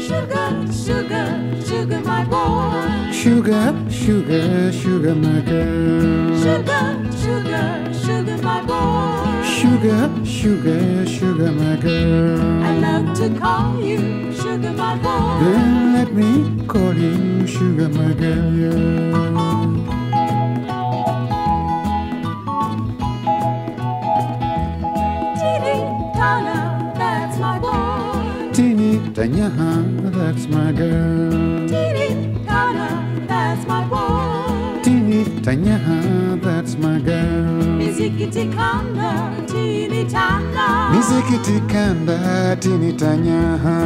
Sugar, sugar, sugar, my boy. Sugar, sugar, sugar, my girl. Sugar, sugar, sugar, my boy. Sugar, sugar, sugar, my girl. I love to call you sugar, my boy. Then let me call you sugar, my girl. Yeah. Teeny Tana, that's my boy. Teeny Tanyaha, that's my girl. Teeny Tana, that's my boy. Teeny Tanyaha, that's my girl. Mizikiti Kanda, Teeny Tana. Mizikiti Kanda, Teeny Tanyaha.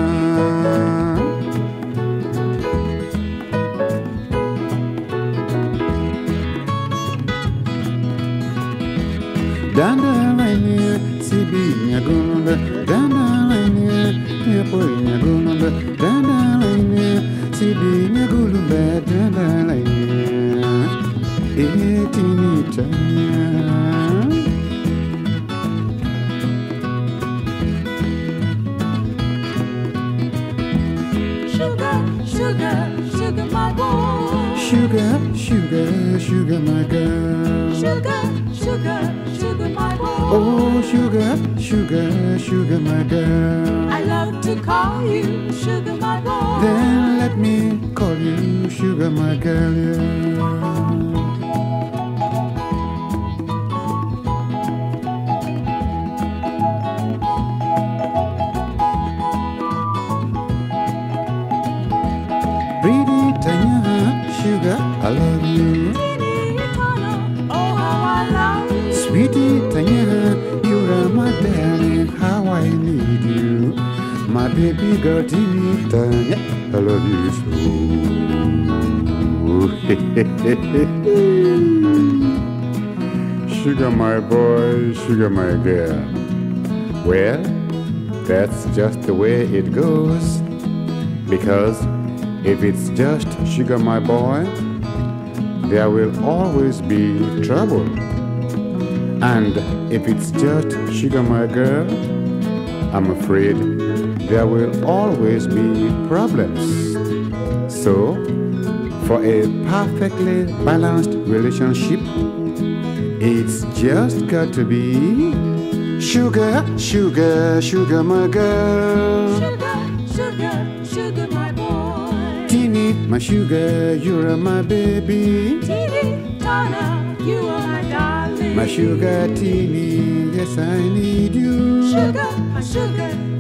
Dandalanya, Sibi Nyagunda, Dandalanya, Yapo Nyagunda, Dandalanya, Sibi Nyagulumba, Dandalanya, Etini Tanya. Sugar, sugar, sugar, my boy. Sugar, sugar, sugar, my girl. Sugar, sugar, sugar, my boy. Oh, sugar, sugar, sugar, my girl. I love to call you sugar, my boy. Then let me call you sugar, my girl. Yeah. Pretty Tanya, sugar, I love you. Teeny Tana, oh how I love you. Sweetie Tanya, you're my darling, how I need you. My baby girl, Teeny Tanya, I love you so. Sugar, my boy, sugar, my girl. Well, that's just the way it goes. Because if it's just sugar, my boy, there will always be trouble. And if it's just sugar, my girl, I'm afraid there will always be problems. So, for a perfectly balanced relationship, it's just got to be sugar, sugar, sugar, my girl. Sugar, sugar, sugar, my boy. Teeny, my sugar, you're my baby. Teeny Tana, you are my darling. My sugar, teeny, yes, I need you. Sugar, my sugar,